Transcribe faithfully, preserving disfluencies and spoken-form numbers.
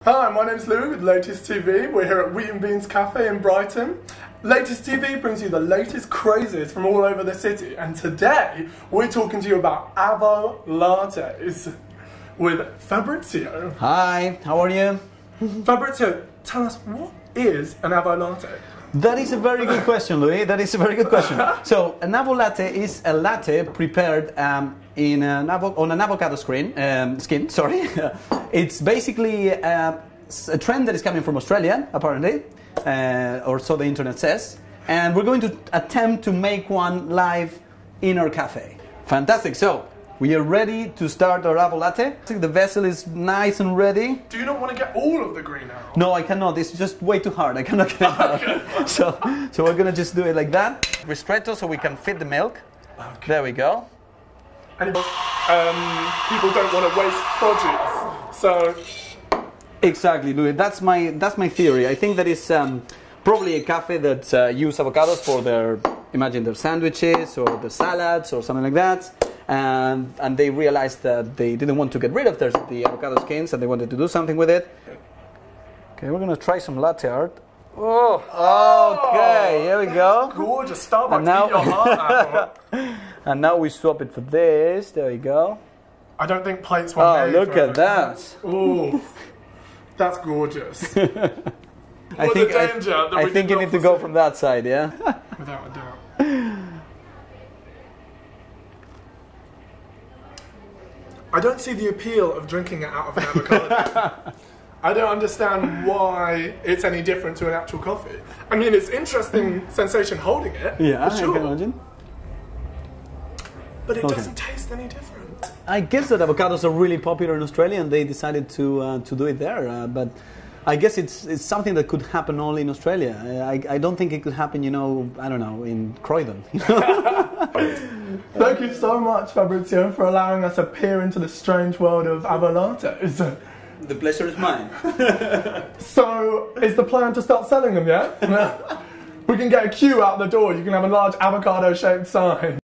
Hi, my name's Louie with Latest T V. We're here at Wheat and Beans Cafe in Brighton. Latest T V brings you the latest crazes from all over the city, and today we're talking to you about Avolattes with Fabrizio. Hi, how are you? Fabrizio, tell us, what is an Avolatte? That is a very good question, Louis. That is a very good question. So, an avolatte is a latte prepared um, in an avo on an avocado screen, um, skin. Sorry, it's basically uh, a trend that is coming from Australia, apparently, uh, or so the internet says. And we're going to attempt to make one live in our cafe. Fantastic. So, we are ready to start our avolatte. The vessel is nice and ready. Do you not want to get all of the green out? No, I cannot. It's just way too hard. I cannot get it out. Okay. So, so we're gonna just do it like that. Ristretto, so we can fit the milk. Okay. There we go. And um, people don't want to waste produce, so Exactly, Louis. That's my that's my theory. I think that is um, probably a cafe that uh, use avocados for their, imagine their sandwiches or the salads or something like that. And, and they realized that they didn't want to get rid of their, the avocado skins, and they wanted to do something with it. Okay, we're gonna try some latte art. Oh, okay, here we go. Gorgeous, Starbucks, And now, eat your heart out. and now we swap it for this. There we go. I don't think plates were Oh, made look for at that. Ooh, that's gorgeous. I What think a danger I, that I we think did you not need to go foresee. from that side, yeah. Without a doubt. I don't see the appeal of drinking it out of an avocado. I don't understand why it's any different to an actual coffee. I mean, it's interesting sensation holding it, Yeah, for I sure, can imagine. but it Okay. doesn't taste any different. I guess that avocados are really popular in Australia, and they decided to uh, to do it there. Uh, but I guess it's it's something that could happen only in Australia. I, I don't think it could happen, you know, I don't know, in Croydon. You know? Thank you so much, Fabrizio, for allowing us to peer into the strange world of avolattes. The pleasure is mine. So, is the plan to start selling them, yeah? We can get a queue out the door. You can have a large avocado-shaped sign.